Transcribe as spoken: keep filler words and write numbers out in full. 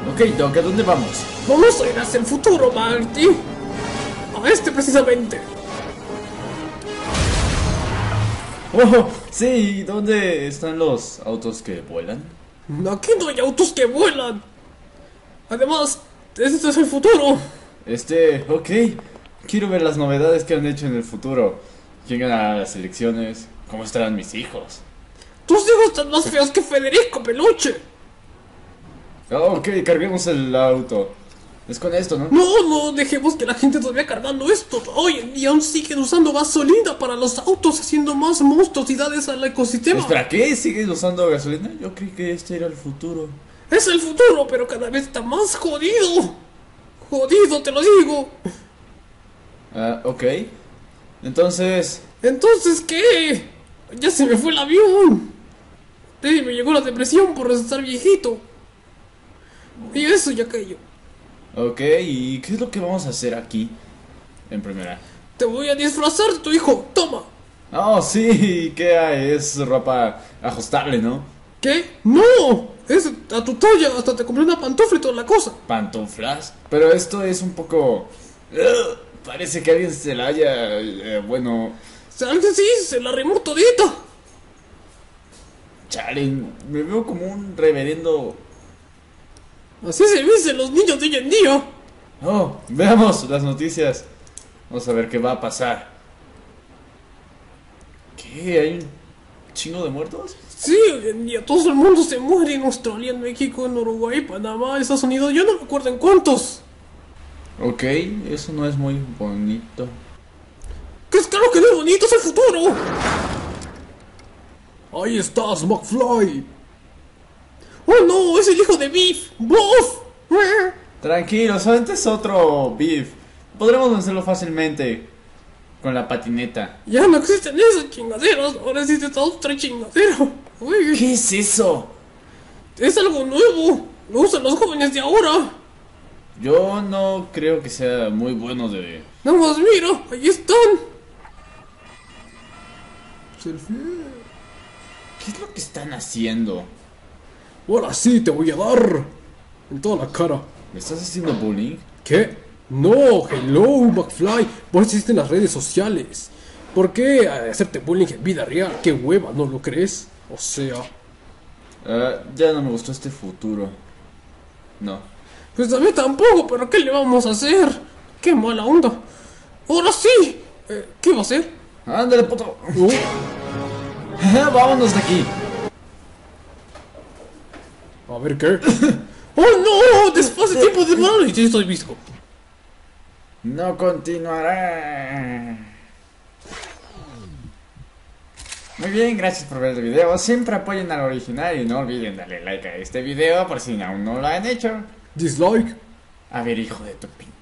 Ok, Doc, ¿a dónde vamos? Vamos a ir hacia el futuro, Marty. A este precisamente. Oh, sí, ¿dónde están los autos que vuelan? Aquí no hay autos que vuelan. Además, este es el futuro. Este, ok. Quiero ver las novedades que han hecho en el futuro. ¿Quién ganará las elecciones? ¿Cómo estarán mis hijos? Tus hijos están más feos que Federico Peluche. Oh, ok, carguemos el auto. Es con esto, ¿no? No, no, dejemos que la gente todavía cargando esto. Hoy en día aún siguen usando gasolina para los autos, haciendo más monstruosidades al ecosistema. ¿Espera qué? ¿Siguen usando gasolina? Yo creí que este era el futuro. Es el futuro, pero cada vez está más jodido. Jodido, te lo digo. Ah, ok. Entonces... Entonces, ¿qué? Ya se me fue el avión. Sí, me llegó la depresión por estar viejito. Y eso ya cayó. Ok, ¿y qué es lo que vamos a hacer aquí? En primera. Te voy a disfrazar de tu hijo, toma. Oh, sí, ¿qué hay? Es ropa ajustable, ¿no? ¿Qué? ¡No! Es a tu talla, hasta te compré una pantufla y toda la cosa. ¿Pantuflas? Pero esto es un poco... Ugh, parece que alguien se la haya... eh, bueno... Alguien sí, se la arrimó todita. Chale, me veo como un reverendo... Así se dicen los niños de hoy en día. Oh, veamos las noticias. Vamos a ver qué va a pasar. ¿Qué? ¿Hay un chingo de muertos? Sí, hoy en día todo el mundo se muere en Australia, en México, en Uruguay, Panamá, Estados Unidos. Yo no me acuerdo en cuántos. Ok, eso no es muy bonito. ¿Qué es claro que no es bonito? ¡Es el futuro! Ahí estás, McFly. ¡Oh no! ¡Es el hijo de Biff! ¡Buff! Tranquilo, solamente es otro beef. Podremos vencerlo fácilmente con la patineta. Ya no existen esas chingaderas, ahora existe esta otra chingadera. Uy, ¿Qué es eso? es algo nuevo. Lo usan los jóvenes de ahora. Yo no creo que sea muy bueno de... Nada más mira, ahí están. Selfie. ¿Qué es lo que están haciendo? Ahora sí te voy a dar en toda la cara. ¿Me estás haciendo bullying? ¿Qué? No, hello, McFly. Por eso existen las redes sociales. ¿Por qué hacerte bullying en vida real? Qué hueva, ¿no lo crees? O sea... Uh, ya no me gustó este futuro. No. Pues a mí tampoco, pero ¿qué le vamos a hacer? ¡Qué mala onda! ¡Ahora sí! Eh, ¿Qué va a hacer? ¡Ándale, puto! Uh, ¡Vámonos de aquí! a ver, ¿qué? ¡Oh, no! ¡Después de tiempo de malo! Y estoy visco. No continuará. Muy bien, gracias por ver el video. Siempre apoyen al original y no olviden darle like a este video por si aún no lo han hecho. Dislike. A ver, hijo de tu pin...